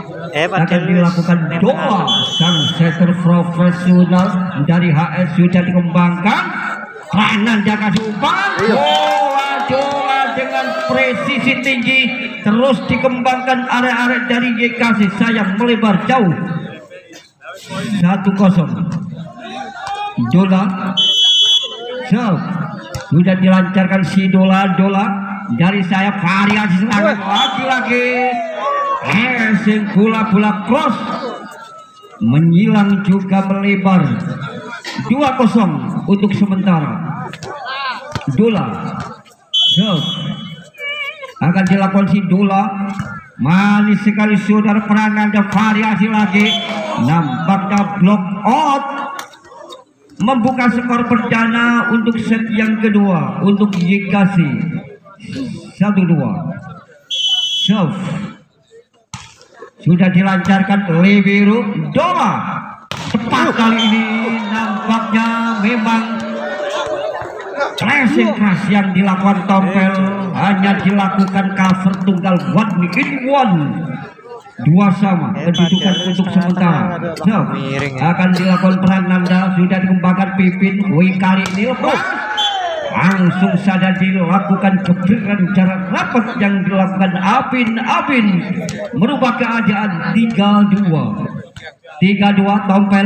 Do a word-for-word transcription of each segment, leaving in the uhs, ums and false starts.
akan dilakukan doa. Sang setter profesional dari H S sudah dikembangkan. Prananda kasih umpan, bola-bola dengan presisi tinggi terus dikembangkan arek-arek dari Y K C, sayang melebar jauh. Satu kosong. Dola, so sudah dilancarkan si Dola, Dola dari sayap variasi serangan lagi-lagi. Passing bola-bola cross menyilang juga melebar. Dua kosong untuk sementara. Dola, so akan dilakukan si Dola. Manis sekali saudara, Prananda variasi lagi. Nampaknya block out. Membuka skor perdana untuk set yang kedua untuk Y K C. Satu dua. Serve sudah dilancarkan libero Dola. Tepat kali ini nampaknya memang pressing keras yang dilakukan Tompel, hanya dilakukan cover tunggal one in one. Dua sama kedudukan untuk sementara. So, akan dilakukan Prananda, sudah dikembangkan Pipin. Wih, kali ini lepas. Langsung saja dilakukan jebrikan jarak rapat yang dilakukan Apin. Apin merubah keadaan tiga dua. tiga dua. Tompel.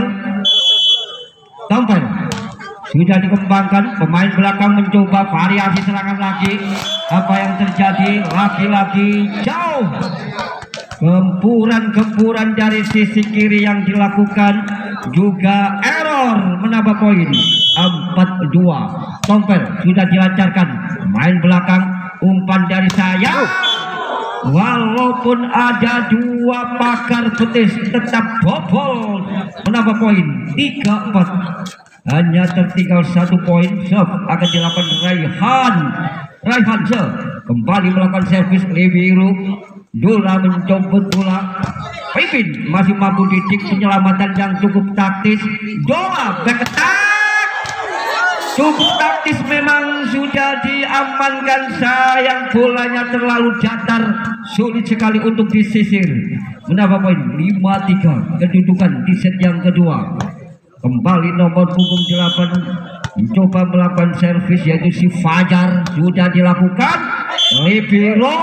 Tompel sudah dikembangkan, pemain belakang mencoba variasi serangan lagi. Apa yang terjadi? Lagi-lagi jauh. Gempuran-gempuran dari sisi kiri yang dilakukan, juga error, menambah poin. Empat dua. Tompel sudah dilancarkan, main belakang, umpan dari saya. Walaupun ada dua pakar betis, tetap bobol, menambah poin. Tiga empat. Hanya tertinggal satu poin. Serve akan dilakukan Raihan. Raihan serve kembali melakukan servis libero. Dola mencoba bola. Pipin masih mampu didik penyelamatan yang cukup taktis. Dola back attack. Cukup taktis memang, sudah diamankan. Sayang bolanya terlalu datar, sulit sekali untuk disisir. Menambah poin lima tiga. Kedudukan di set yang kedua. Kembali nomor punggung delapan mencoba melakukan servis, yaitu si Fajar. Sudah dilakukan libero.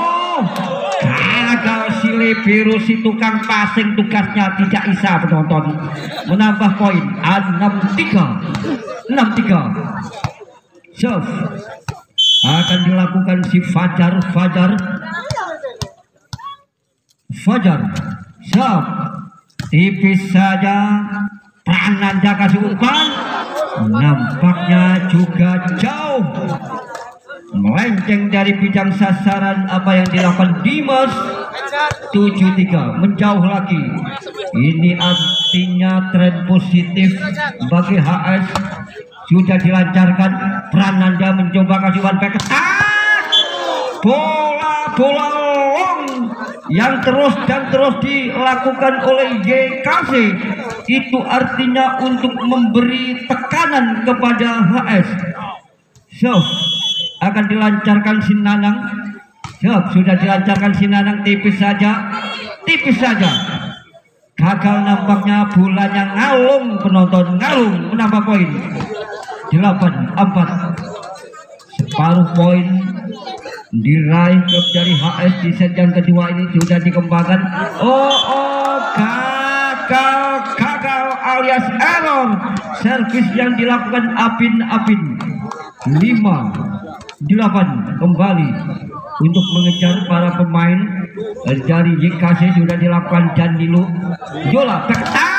Gagal si libero, si tukang passing tugasnya tidak bisa penonton. Menambah poin enam tiga. enam tiga. Serve akan dilakukan si Fajar. Fajar Fajar serve tipis saja. Prananda kasih umpan, nampaknya juga jauh, melenceng dari bidang sasaran. Apa yang dilakukan Dimas? Tujuh tiga. Menjauh lagi. Ini artinya tren positif bagi H S. Sudah dilancarkan. Prananda mencoba kasih one back attack. Bola bola long yang terus dan terus dilakukan oleh Y K C. Itu artinya untuk memberi tekanan kepada H S. So, akan dilancarkan Sinanang. So, sudah dilancarkan Sinanang, tipis saja. Tipis saja. Gagal nampaknya, bolanya ngalung, penonton ngalung, menambah poin. delapan empat. Separuh poin diraih dari H S di set yang kedua ini. Sudah dikembangkan. Oh, oh, gagal, gagal alias error. Servis yang dilakukan Apin. Apin. lima delapan. Kembali untuk mengejar para pemain dari Y K C. Sudah dilakukan Danilo. Dola back attack.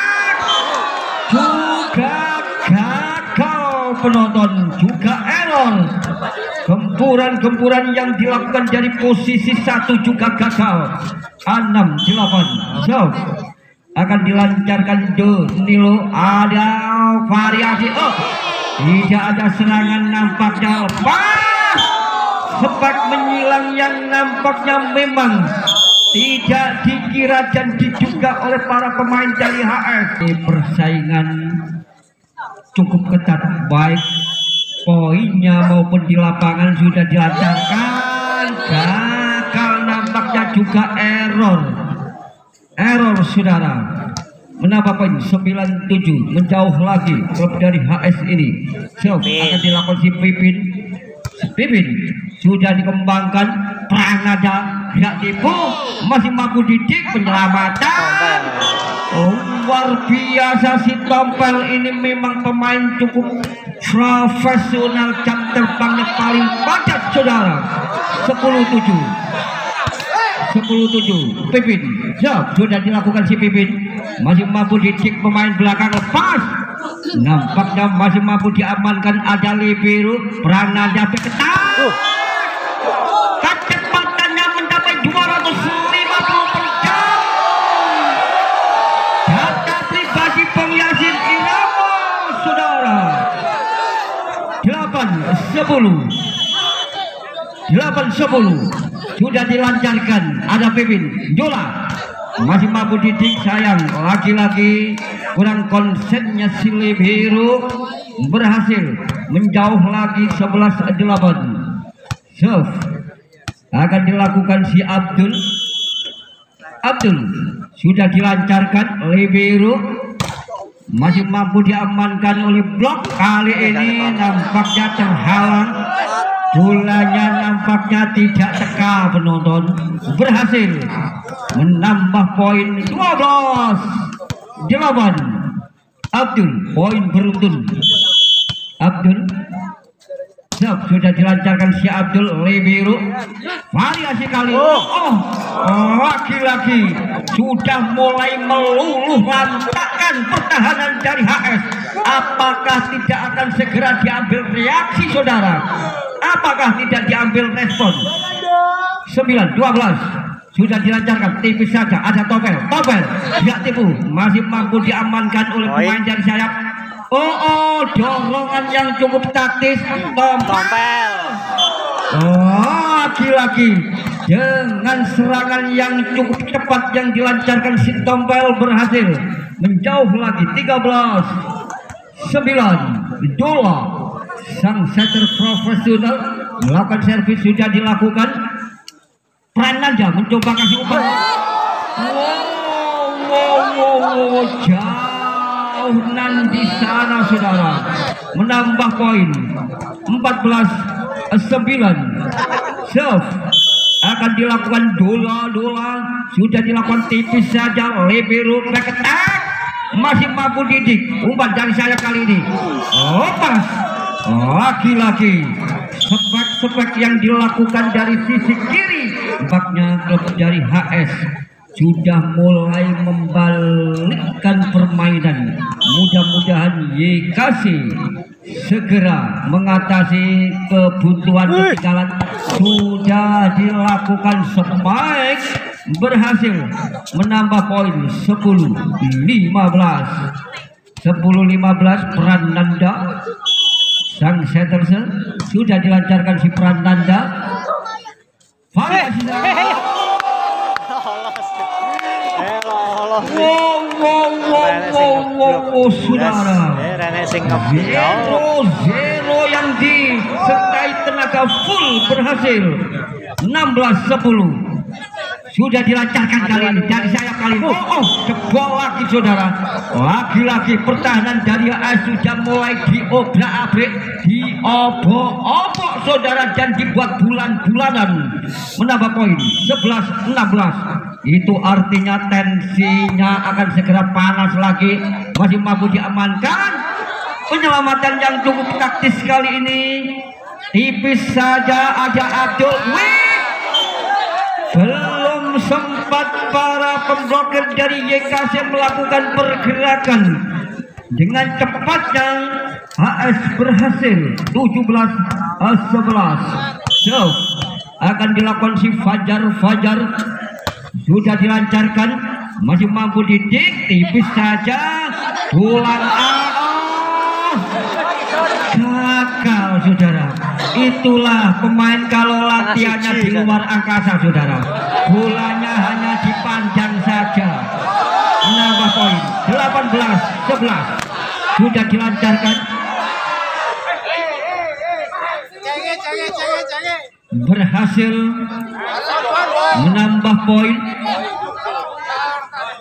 Juga gagal, penonton, juga error. Gempuran-gempuran yang dilakukan dari posisi satu juga gagal. enam delapan. So, akan dilancarkan Danilo. Ada variasi. Oh, tidak ada serangan nampaknya. Lepas. Sepak menyilang yang nampaknya memang tidak dikira dan diduga oleh para pemain dari H S. Persaingan cukup ketat, baik poinnya maupun di lapangan sudah dilancarkan. Gagal nampaknya juga error. error saudara, menambah poin sembilan tujuh, menjauh lagi klub dari H S ini. So, akan dilakukan si Pipin. Pipin sudah dikembangkan, Pranada tidak tipu, masih mampu didik penyelamatan. Oh, luar biasa si Tompel ini, memang pemain cukup profesional, jam terbangnya paling padat saudara. Sepuluh tujuh, sepuluh tujuh, Pipin, siap, sudah dilakukan si Pipin, masih mampu didik pemain belakang, lepas, nampaknya masih mampu diamankan, ada libero, Pranada ketat, kecepatannya mencapai dua ratus lima puluh per jam. Data pribadi Bang Yasin Irama saudara. Delapan sepuluh, delapan sepuluh, sudah dilancarkan, ada Pipin, Jola masih mampu didik, sayang lagi-lagi kurang konsennya si libero, berhasil menjauh lagi sebelas delapan. Serve akan dilakukan si Abdul. Abdul sudah dilancarkan, libero masih mampu diamankan oleh blok, kali ini nampaknya terhalang, bolanya nampaknya tidak teka penonton, berhasil menambah poin dua belas delapan. Abdul poin beruntun. Abdul siap, sudah dilancarkan si Abdul, libero variasi kali oh, oh lagi-lagi sudah mulai meluluh lantakkan pertahanan dari H S. Apakah tidak akan segera diambil reaksi saudara? Apakah tidak diambil respon? Sembilan dua belas, sudah dilancarkan, tipis saja, ada Topel, Topel tidak tipu, masih mampu diamankan oleh pemain dari sayap. Oh, oh, dorongan yang cukup taktis, Tompel. Oh, lagi-lagi dengan serangan yang cukup cepat yang dilancarkan si Tompel, berhasil menjauh lagi. Tiga belas sembilan. Dola sang setter profesional melakukan servis, sudah dilakukan. Prananda mencoba kasih umpan. Wow, wow, wow, wow, jauh nan di sana saudara, menambah poin empat belas sembilan. Serve akan dilakukan, Dola-Dola sudah dilakukan, tipis saja, libero ketat, masih mampu didik, umpan dari saya kali ini. Oh, pas lagi-lagi spek-spek yang dilakukan dari sisi kiri, baknya klub dari H S sudah mulai membalikkan permainan. Mudah-mudahan Y K C segera mengatasi kebuntuan ketinggalan. Sudah dilakukan spike, berhasil menambah poin sepuluh lima belas. sepuluh lima belas. Prananda sang setter sudah dilancarkan si Prananda. Variasi wow, wow, wow, wow, wow, wow, saudara. Zero, zero yang disertai tenaga full, berhasil enam belas sepuluh. Sudah dilancarkan kali ini dari sayap kali ini. Oh, oh, jebol lagi saudara. Lagi-lagi pertahanan dari H S sudah mulai diobrak-abrik, diobok-obok saudara, dan dibuat bulan-bulanan. Menambah poin sebelas enam belas. Itu artinya tensinya akan segera panas lagi. Masih mampu diamankan. Penyelamatan yang cukup taktis kali ini. Tipis saja, ada Abdul. Wih, belum sempat para pemblokir dari Y K C melakukan pergerakan. Dengan cepatnya H S berhasil tujuh belas sebelas. So, akan dilakukan si Fajar. Fajar sudah dilancarkan, masih mampu didik, tipis saja, pulang ah, gagal saudara. Itulah pemain kalau latihannya di luar angkasa saudara, bolanya hanya dipandang saja. Menambah poin delapan belas sebelas. Sudah dilancarkan, berhasil menambah poin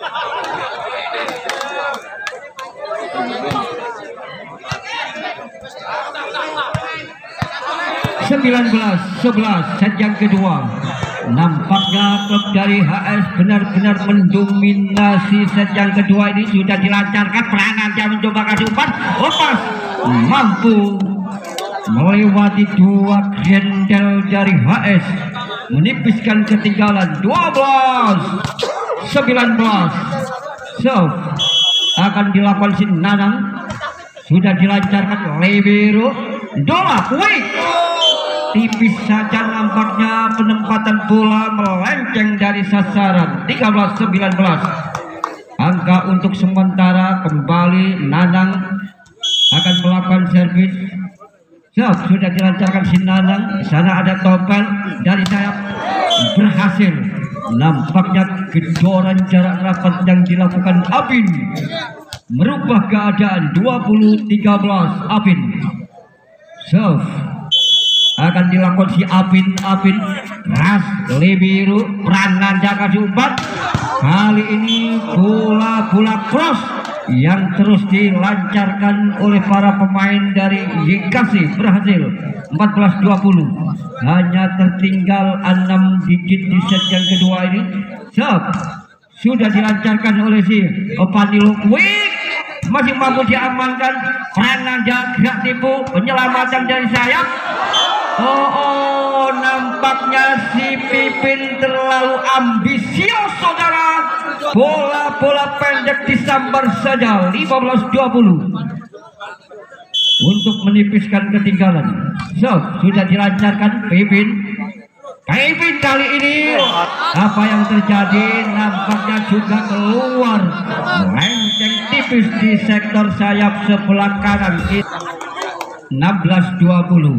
sembilan belas sebelas set yang kedua. Nampaknya klub dari H S benar-benar mendominasi set yang kedua ini. Sudah dilancarkan, Prananda mencoba kasih umpan, lepas, mampu melewati dua grendel dari H S, menipiskan ketinggalan dua belas sembilan belas. Serve akan dilakukan si Nanang, sudah dilancarkan libero, dolak, wait, tipis saja nampaknya penempatan bola melenceng dari sasaran. Tiga belas sembilan belas. Angka untuk sementara kembali Nanang akan melakukan servis. So, sudah dilancarkan si Nanang. Di sana ada Topel dari sayap, berhasil. Nampaknya gedoran jarak rapat yang dilakukan Apin merubah keadaan. Dua puluh tiga belas Apin. Serve akan dilakukan si Apin. Apin ras libero, Prananda kasih umpan. Kali ini bola-bola cross yang terus dilancarkan oleh para pemain dari Y K C berhasil. Empat belas dua puluh. Hanya tertinggal enam digit di set yang kedua ini. Serve sudah dilancarkan oleh si Panilo. Wik masih mampu diamankan. Prananda gerak tipu, penyelamatan dari sayap. Oh, oh, nampaknya si Pipin terlalu ambisius, saudara. Bola-bola pendek disambar saja. Lima belas dua puluh untuk menipiskan ketinggalan. So, sudah dilancarkan Pipin. Pipin kali ini apa yang terjadi? Nampaknya juga keluar melenceng tipis di sektor sayap sebelah kanan. enam belas dua puluh.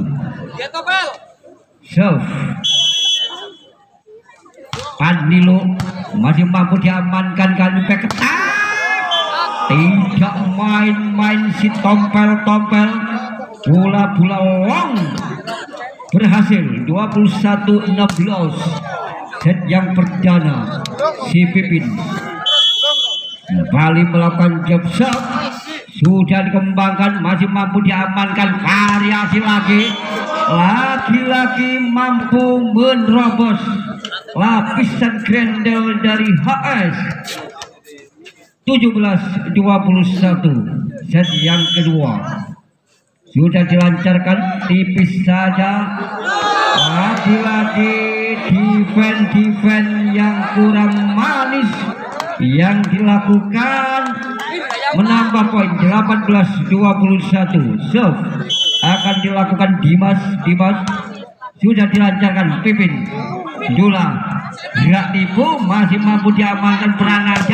Serve Panilo masih mampu diamankan kali ketat. Tidak main-main si Tompel-Tompel. Bola-bola long berhasil. Dua puluh satu enam belas. Set yang perdana si Pipin kembali melakukan job shot. Sudah dikembangkan, masih mampu diamankan. Variasi lagi, lagi-lagi mampu menerobos lapisan grendel dari H S. Tujuh belas dua puluh satu. Set yang kedua sudah dilancarkan, tipis saja. Lagi-lagi defense-defense yang kurang manis yang dilakukan, menambah poin. Delapan belas dua puluh satu. Serve akan dilakukan Dimas. Dimas sudah dilancarkan Pipin. Dula gerak tipu, masih mampu diamankan Prananda.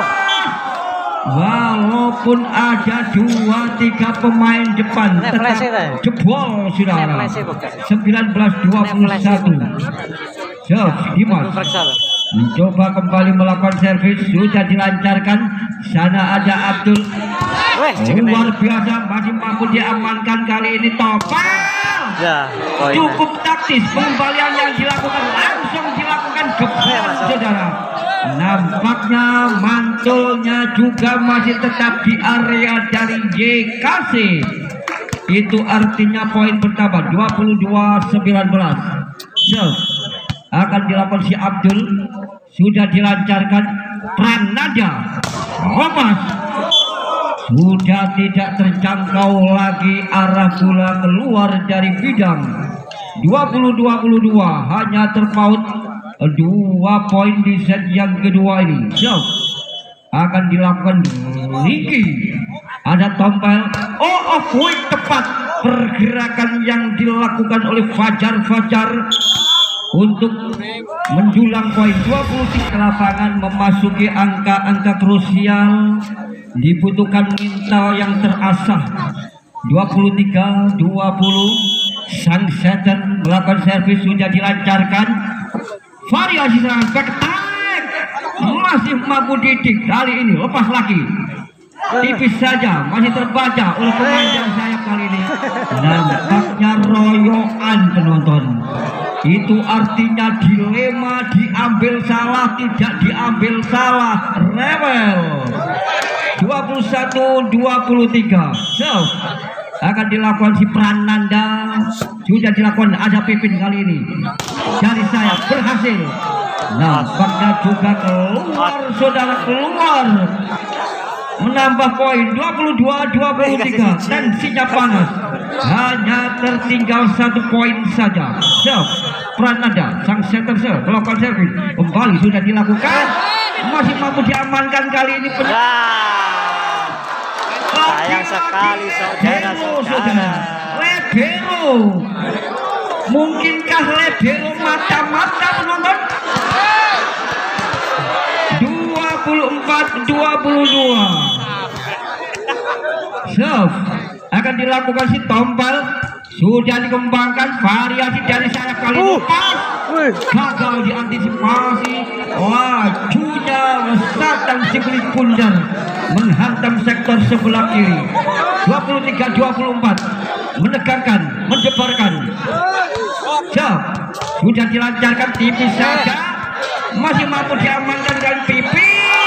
Walaupun ada dua tiga pemain depan, tetap jebol saudara. Sembilan belas dua puluh satu. Serve Dimas mencoba kembali melakukan servis, sudah dilancarkan. Sana ada Abdul, luar biasa, masih mampu diamankan. Kali ini Topel cukup taktis, pengembalian yang dilakukan langsung dilakukan geblek saudara. Nampaknya mantulnya juga masih tetap di area dari Y K C. Itu artinya poin bertambah. Dua puluh dua sembilan belas. Serve akan dilakukan si Abdul, sudah dilancarkan. Prananda lepas, sudah tidak terjangkau lagi arah bola keluar dari bidang. Dua puluh dua puluh dua, hanya terpaut dua poin di set yang kedua ini. Serve akan dilakukan Ricky. Ada Tompel. Oh, off weight tepat. Pergerakan yang dilakukan oleh Fajar Fajar untuk mendulang poin. Dua puluh tiga lapangan memasuki angka-angka krusial. Dibutuhkan mental yang terasah. Dua puluh tiga dua puluh. Sang setter melakukan servis, sudah dilancarkan. Variasi serangan back attack, masih mampu didik. Kali ini lepas lagi, tipis saja, masih terbaca oleh pemain yang sayap kali ini. Nampaknya royoan penonton. Itu artinya dilema, diambil salah, tidak diambil salah, rebel. Dua puluh satu dua puluh tiga. So, akan dilakukan si Prananda, sudah dilakukan ada Pipin kali ini dari saya berhasil. Nampaknya juga keluar, saudara, keluar menambah poin dua puluh dua dua puluh tiga. Tensinya panas, hanya tertinggal satu poin saja. Serve Prananda, sang center serve melakukan servis kembali, sudah dilakukan, masih mampu diamankan kali ini. Sayang sekali saudara-saudara. Lebero, mungkinkah Lebero mata-mata penonton? dua puluh empat dua puluh dua. Serve akan dilakukan si Tombal, sudah dikembangkan variasi dari sayap kali ini. Gagal diantisipasi, lajunya Satan si kulit bundar menghantam sektor sebelah kiri. Dua puluh tiga dua puluh empat, menegangkan, mendebarkan. Jab sudah dilancarkan tipis saja, masih mampu diamankan dengan Pipin.